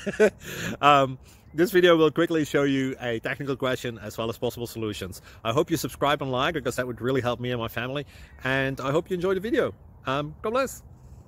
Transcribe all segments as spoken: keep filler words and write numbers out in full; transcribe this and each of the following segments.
um, this video will quickly show you a technical question as well as possible solutions. I hope you subscribe and like, because that would really help me and my family. And I hope you enjoy the video. Um, God bless.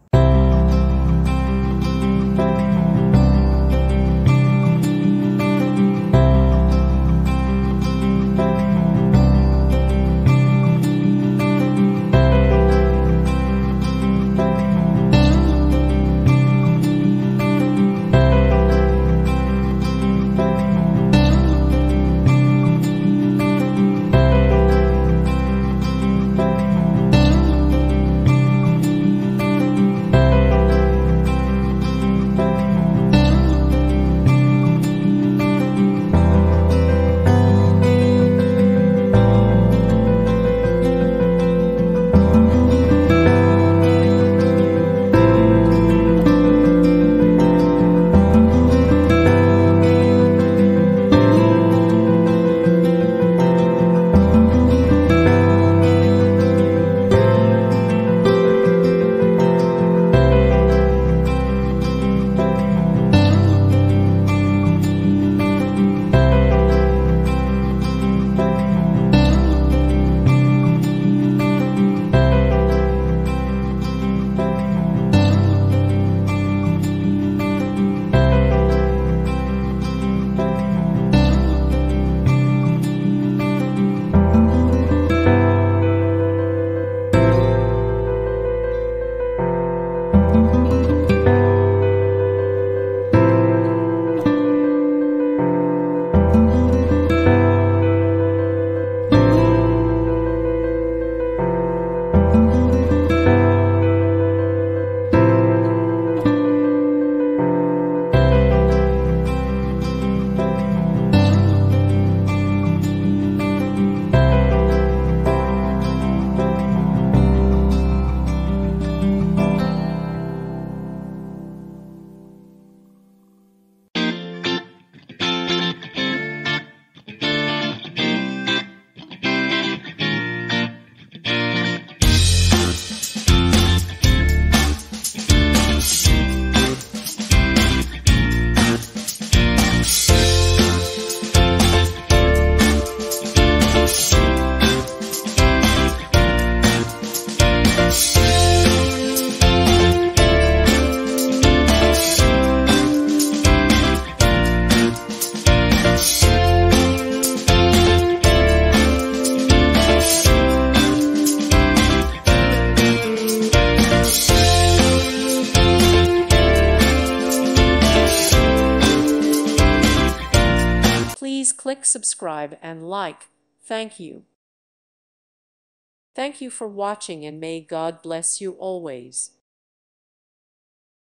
Please click subscribe and like. Thank you. Thank you for watching, and may God bless you always.